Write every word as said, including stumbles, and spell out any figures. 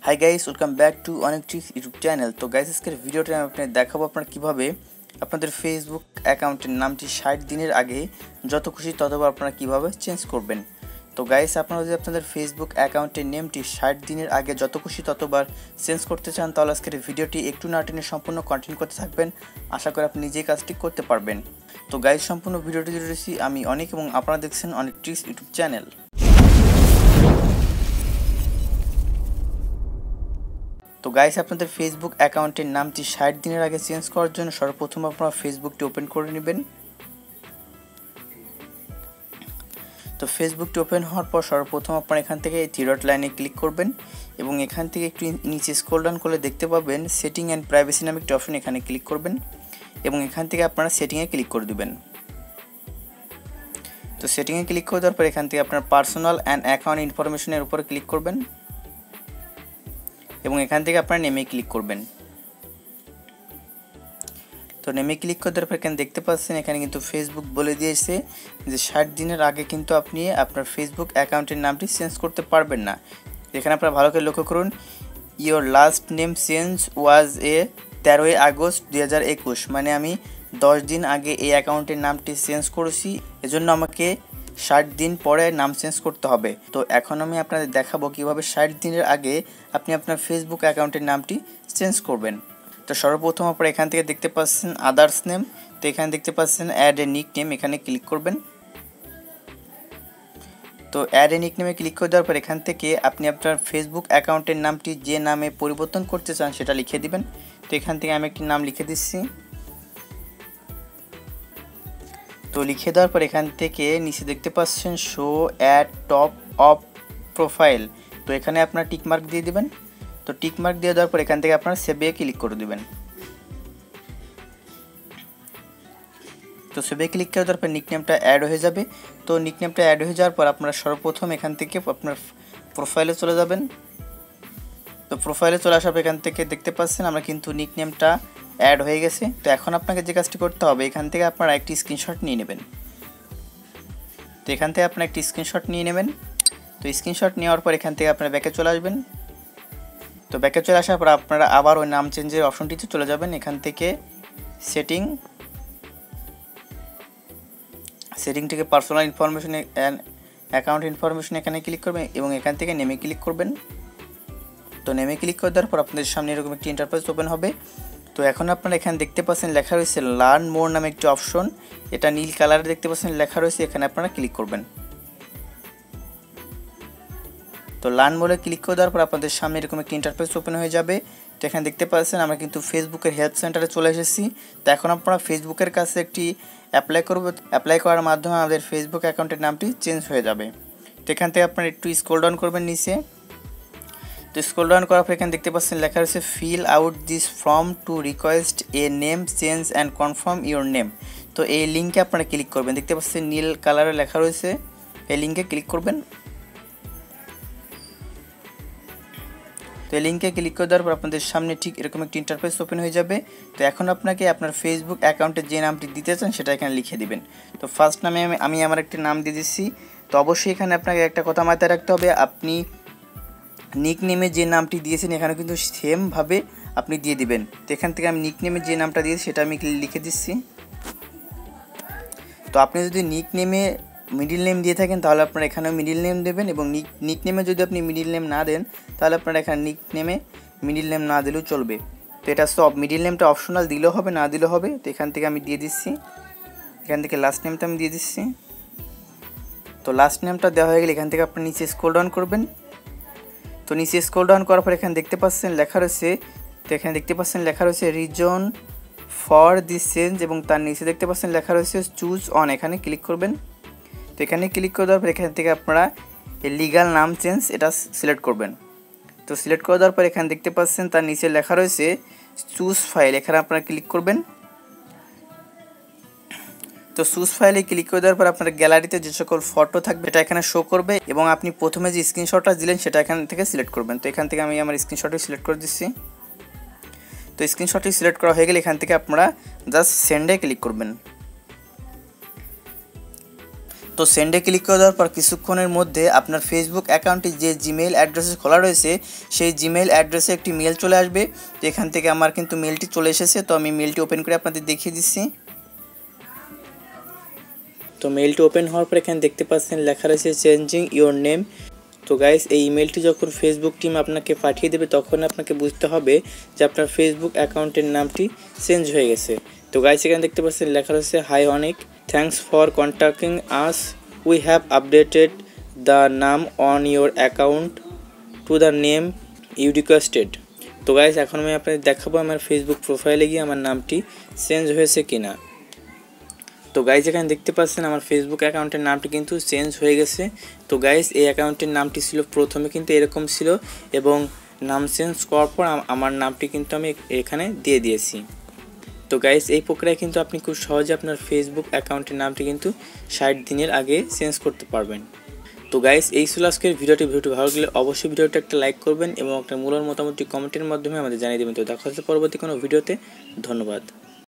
High guys, welcome back to Onek tricks YouTube channel. তো guys, আজকের ভিডিওতে আমি আপনাদের দেখাবো আপনারা কীভাবে আপনাদের ফেসবুক অ্যাকাউন্টের নামটি ষাট দিনের আগে যত খুশি ততবার আপনারা কীভাবে চেঞ্জ করবেন। তো গাইস, আপনারা যদি আপনাদের ফেসবুক অ্যাকাউন্টের নেমটি ষাট দিনের আগে যত খুশি ততবার চেঞ্জ করতে চান, তাহলে আজকের ভিডিওটি একটু না টেনে সম্পূর্ণ কন্টিনিউ করতে থাকবেন। আশা করি আপনি নিজেই কাজটি করতে পারবেন। তো গাইস, সম্পূর্ণ ভিডিওটি জুড়ে রয়েছি আমি অনেক, এবং আপনারা দেখছেন অনেক ট্রিক্স ইউটিউব চ্যানেল। তো গাইস, আপনাদের ফেসবুক অ্যাকাউন্টের নামটি ষাট দিনের আগে চেঞ্জ করার জন্য সর্বপ্রথম আপনারা ফেসবুকটি ওপেন করে নেবেন। তো ফেসবুকটি ওপেন হওয়ার পর সর্বপ্রথম আপনারা এখান থেকে থ্রি ডট লাইনে ক্লিক করবেন এবং এখান থেকে একটু নিচে স্ক্রল ডাউন করলে দেখতে পাবেন সেটিং অ্যান্ড প্রাইভেসি নামে একটি অপশন, এখানে ক্লিক করবেন এবং এখান থেকে আপনারা সেটিংয়ে ক্লিক করে দেবেন। তো সেটিংয়ে ক্লিক করে দেওয়ার পর এখান থেকে আপনার পার্সোনাল অ্যান্ড অ্যাকাউন্ট ইনফরমেশনের উপরে ক্লিক করবেন এবং এখান থেকে আপনার নেমে ক্লিক করবেন। তো নেমে ক্লিক করে দেওয়ার পর এখানে দেখতে পাচ্ছেন এখানে কিন্তু ফেসবুক বলে দিয়েছে যে ষাট দিনের আগে কিন্তু আপনি আপনার ফেসবুক অ্যাকাউন্টের নামটি চেঞ্জ করতে পারবেন না। এখানে আপনারা ভালো করে লক্ষ্য করুন, your last name change was a তেরোই আগস্ট দুই হাজার একুশ, মানে আমি দশ দিন আগে এই অ্যাকাউন্টের নামটি চেঞ্জ করেছি, এজন্য আমাকে ষাট দিন পরে নাম চেঞ্জ করতে হবে। তো এখন আমি আপনাদের দেখাবো কীভাবে ষাট দিনের আগে আপনি আপনার ফেসবুক অ্যাকাউন্টের নামটি চেঞ্জ করবেন। তো সর্বপ্রথম আপনারা এখান থেকে দেখতে পাচ্ছেন আদার্স নেম, তো এখানে দেখতে পাচ্ছেন অ্যাড এ নিক নেম, এখানে ক্লিক করবেন। তো অ্যাড এ নিক নেমে ক্লিক করে দেওয়ার পর এখান থেকে আপনি আপনার ফেসবুক অ্যাকাউন্টের নামটি যে নামে পরিবর্তন করতে চান সেটা লিখে দিবেন। তো এখান থেকে আমি একটি নাম লিখে দিচ্ছি। তো লিখে দেওয়ার পর এখান থেকে নিচে দেখতে পাচ্ছেন show at top of profile, তো এখানে আপনার টিকমার্ক দিয়ে দিবেন। তো টিকমার্ক দিয়ে দেওয়ার পর এখান থেকে আপনারা সেভে ক্লিক করে দেবেন। তো সেভে ক্লিক করে দেওয়ার পর নিকনেমটা অ্যাড হয়ে যাবে। তো নিকনেমটা অ্যাড হয়ে যাওয়ার পর আপনারা সর্বপ্রথম এখান থেকে আপনার প্রোফাইলে চলে যাবেন। তো প্রোফাইলে চলে আসার পর এখান থেকে দেখতে পাচ্ছেন আমরা কিন্তু নিকনেমটা অ্যাড হয়ে গেছে। তো এখন আপনাকে যে কাজটি করতে হবে, এখান থেকে আপনারা একটি স্ক্রিনশট নিয়ে নেবেন। তো এখান থেকে আপনারা একটি স্ক্রিনশট নিয়ে নেবেন। তো স্ক্রিনশট নেওয়ার পর এখান থেকে আপনারা ব্যাকে চলে আসবেন। তো ব্যাকে চলে আসার পর আপনারা আবার ওই নাম চেঞ্জের অপশনটিতে চলে যাবেন। এখান থেকে সেটিং সেটিং থেকে personal information and account information এখানে ক্লিক করবেন এবং এখান থেকে নেমে ক্লিক করবেন। তো নেমে ক্লিক করে দেওয়ার পর আপনাদের সামনে এরকম একটি ইন্টারফেস ওপেন হবে। তো এখন আপনারা এখানে দেখতে পাচ্ছেন লেখা রয়েছে লার্ন মোর নামে একটি অপশন, এটা নীল কালারে দেখতে পাচ্ছেন লেখা রয়েছে, এখানে আপনারা ক্লিক করবেন। তো লার্ন মোরে ক্লিক করে দেওয়ার পর আপনাদের সামনে এরকম একটি ইন্টারফেস ওপেন হয়ে যাবে। তো এখানে দেখতে পাচ্ছেন আমরা কিন্তু ফেসবুকের হেল্প সেন্টারে চলে এসেছি। তো এখন আপনারা ফেসবুকের কাছে একটি অ্যাপ্লাই করব, অ্যাপ্লাই করার মাধ্যমে আমাদের ফেসবুক অ্যাকাউন্টের নামটি চেঞ্জ হয়ে যাবে। তো এখান থেকে আপনারা একটু স্ক্রল ডাউন করবেন নিচে। তো স্ক্রল ডাউন করার পর এখানে দেখতে পাচ্ছেন লেখা রয়েছে fill out this form to request a name change and confirm your name. তো এই লিঙ্কে আপনারা ক্লিক করবেন, দেখতে পাচ্ছেন নীল কালারে লেখা রয়েছে, এই লিঙ্কে ক্লিক করবেন। তো এই লিঙ্কে ক্লিক করে দেওয়ার পর আপনাদের সামনে ঠিক এরকম একটি ইন্টারফেস ওপেন হয়ে যাবে। তো এখন আপনাকে আপনার ফেসবুক অ্যাকাউন্টে যে নামটি দিতে চান সেটা এখানে লিখে দিবেন। তো ফার্স্ট নামে আমি আমি আমার একটি নাম দিয়ে দিচ্ছি। তো অবশ্যই এখানে আপনাকে একটা কথা মাথায় রাখতে হবে, আপনি নিক নেমে যে নামটি দিয়েছেন এখানে কিন্তু সেমভাবে আপনি দিয়ে দিবেন। তো এখান থেকে আমি নিক নেমে যে নামটা দিয়েছি সেটা আমি লিখে দিচ্ছি। তো আপনি যদি নিক নেমে মিডিল নেম দিয়ে থাকেন তাহলে আপনারা এখানে মিডিল নেম দেবেন, এবং নিক নিক নেমে যদি আপনি মিডিল নেম না দেন তাহলে আপনারা এখানে নিক নেমে মিডিল নেম না দিলেও চলবে। তো এটা সব মিডিল নেমটা অপশনাল, দিলেও হবে না দিলেও হবে। তো এখান থেকে আমি দিয়ে দিচ্ছি, এখান থেকে লাস্ট নেমটা আমি দিয়ে দিচ্ছি। তো লাস্ট নেমটা দেওয়া হয়ে গেলে এখান থেকে আপনি নিচে স্ক্রল ডাউন করবেন। তো নিচে স্ক্রল ডাউন করার পর এখানে দেখতে পাচ্ছেন লেখা রয়েছে, তো এখানে দেখতে পাচ্ছেন লেখা রয়েছে রিজন ফর দিস চেঞ্জ, এবং তার নিচে দেখতে পাচ্ছেন লেখা রয়েছে চুজ অন, এখানে ক্লিক করবেন। তো এখানে ক্লিক করে দেওয়ার পর এখান থেকে আপনারা এই লিগাল নাম চেঞ্জ এটা সিলেক্ট করবেন। তো সিলেক্ট করে দেওয়ার পর এখানে দেখতে পাচ্ছেন তার নিচে লেখা রয়েছে চুজ ফাইল, এখানে আপনারা ক্লিক করবেন। তো চুজ ফাইলে ক্লিক করে দেওয়ার পর আপনার গ্যালারিতে যে সকল ফটো থাকবে এটা এখানে শো করবে, এবং আপনি প্রথমে যে স্ক্রিনশটটা দিলেন সেটা এখান থেকে সিলেক্ট করবেন। তো এখান থেকে আমি আমার স্ক্রিনশটটি সিলেক্ট করে দিচ্ছি। তো স্ক্রিনশটটি সিলেক্ট করা হয়ে গেলে এখান থেকে আপনারা জাস্ট সেন্ডে ক্লিক করবেন। তো তো সেন্ডে ক্লিক করে দেওয়ার পর কিছুক্ষণের মধ্যে আপনার ফেসবুক অ্যাকাউন্টে যে জিমেইল অ্যাড্রেসে খোলা রয়েছে সেই জিমেইল অ্যাড্রেসে একটি মেল চলে আসবে। তো এখান থেকে আমার কিন্তু মেলটি চলে এসেছে। তো আমি মেলটি ওপেন করে আপনাদের দেখিয়ে দিচ্ছি। তো মেলটি ওপেন হওয়ার পর এখানে দেখতে পাচ্ছেন লেখা রয়েছে চেঞ্জিং ইওর নেম। তো গাইস এই ইমেলটি যখন ফেসবুক টিম আপনাকে পাঠিয়ে দেবে তখন আপনাকে বুঝতে হবে যে আপনার ফেসবুক অ্যাকাউন্টের নামটি চেঞ্জ হয়ে গেছে। তো গাইস এখানে দেখতে পাচ্ছেন লেখা রয়েছে hi Onek, thanks for contacting us, we have updated the নাম অন your account to the name you requested. তো গাইস এখন আমি আপনাদের দেখাবো আমার ফেসবুক প্রোফাইলে গিয়ে আমার নামটি চেঞ্জ হয়েছে কিনা। তো গাইস এখানে দেখতে পাচ্ছেন আমার ফেসবুক অ্যাকাউন্টের নামটি কিন্তু চেঞ্জ হয়ে গেছে। তো গাইস এই অ্যাকাউন্টের নামটি ছিল প্রথমে কিন্তু এরকম ছিল এবং নাম চেঞ্জ করার পর আমার নামটি কিন্তু আমি এখানে দিয়ে দিয়েছি। তো গাইস এই প্রক্রিয়ায় কিন্তু আপনি খুব সহজে আপনার ফেসবুক অ্যাকাউন্টের নামটি কিন্তু ষাট দিনের আগে চেঞ্জ করতে পারবেন। তো গাইস এই ছিল আজকের ভিডিওটি। ভিডিওটি ভালো লাগলে অবশ্যই ভিডিওটা একটা লাইক করবেন এবং একটা মূল্যবান মতামতটি কমেন্টের মাধ্যমে আমাদের জানিয়ে দেবেন। তো দেখা হচ্ছে পরবর্তী কোনো ভিডিওতে। ধন্যবাদ।